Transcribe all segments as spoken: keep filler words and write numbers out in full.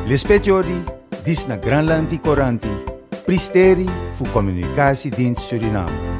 L'espetiori dis na Granlandi Coranti, pristeri fu Communicatiedienst Suriname.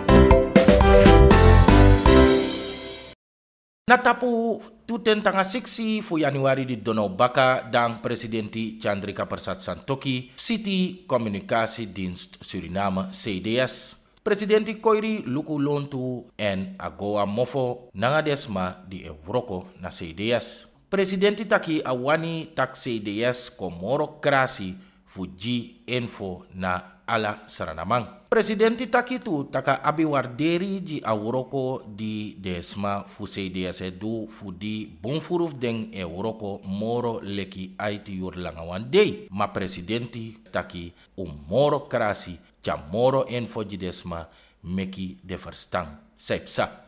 Natapu tuten tanga siksi fu Januari di Dono Baka dang presidenti Chandrika Persat Santokhi City Communicatiedienst Suriname C D S. Presidenti Koiri Luku Lontu en Agoa Mofo nangadesma di Euroko na C D S. Presidenti taki awani tak C D S komoro krasi fuji info na ala saranamang. Presidenti taki tu taka abiwarderi ji Euroko di desma fu C D S edu fu di bonfuruf deng Euroko moro leki aiti yur langawan day. Ma presidenti taki umoro krasi jamoro info ji desma meki de verstang sepsa.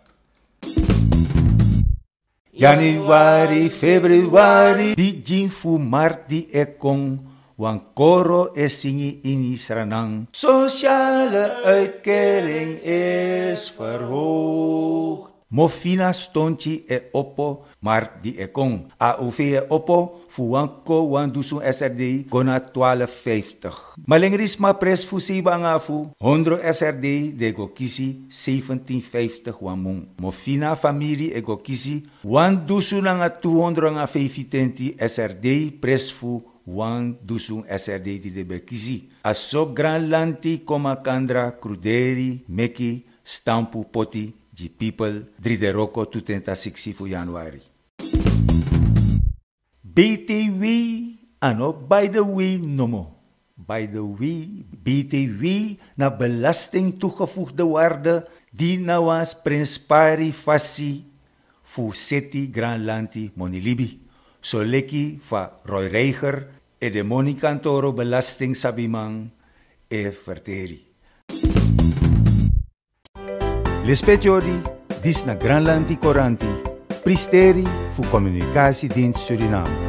Januari, februari, bijin fu marti e kong, wan koro e singi ini sranang. Sociale uitkering is verhoogd. Mofina stonchi e oppo, marti e kong. A O V e oppo, fu wanko wan dusun S R D, gona twaalf vijftig. Malingrisma pres fu siba nga fu, honderd S R D de go kisi zeventien vijftig wan mong. Mofina familie e go kisi, wan dusun nga tweehonderd vijfentwintig S R D pres fu, wan dusun S R D di de be kisi. Aso Granlandi koma kandra kruderi, meki, stampu poti, di people, drie de roko tutenta siksi fu Januari. B T W, ano, by the way, nomo. By the way, B T W na belasting toegevoegde waarde die na was prinspari fasi fu City Granlandi Monilibi. So leki fa Roy Reiger e de monikantoro belasting sabimang e verteri. L'espetiori dis na Granlandi Coranti, pristeri fu Communicatiedienst Suriname.